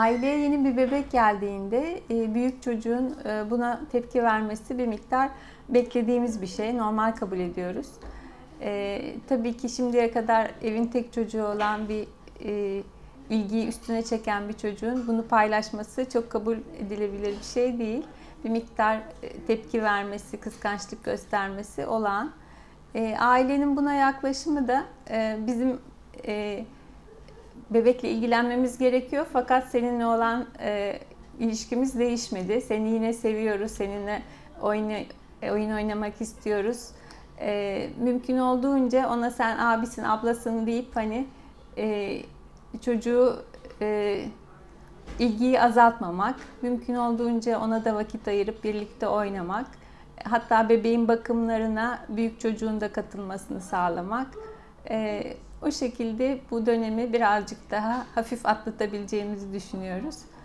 Aileye yeni bir bebek geldiğinde büyük çocuğun buna tepki vermesi bir miktar beklediğimiz bir şey. Normal kabul ediyoruz. Tabii ki şimdiye kadar evin tek çocuğu olan bir ilgiyi üstüne çeken bir çocuğun bunu paylaşması çok kabul edilebilir bir şey değil. Bir miktar tepki vermesi, kıskançlık göstermesi olağan. Ailenin buna yaklaşımı da bizim bebekle ilgilenmemiz gerekiyor fakat seninle olan ilişkimiz değişmedi. Seni yine seviyoruz, seninle oyun oynamak istiyoruz. Mümkün olduğunca ona sen abisin, ablasın deyip hani çocuğu ilgiyi azaltmamak, mümkün olduğunca ona da vakit ayırıp birlikte oynamak, hatta bebeğin bakımlarına büyük çocuğun da katılmasını sağlamak. O şekilde bu dönemi birazcık daha hafif atlatabileceğimizi düşünüyoruz.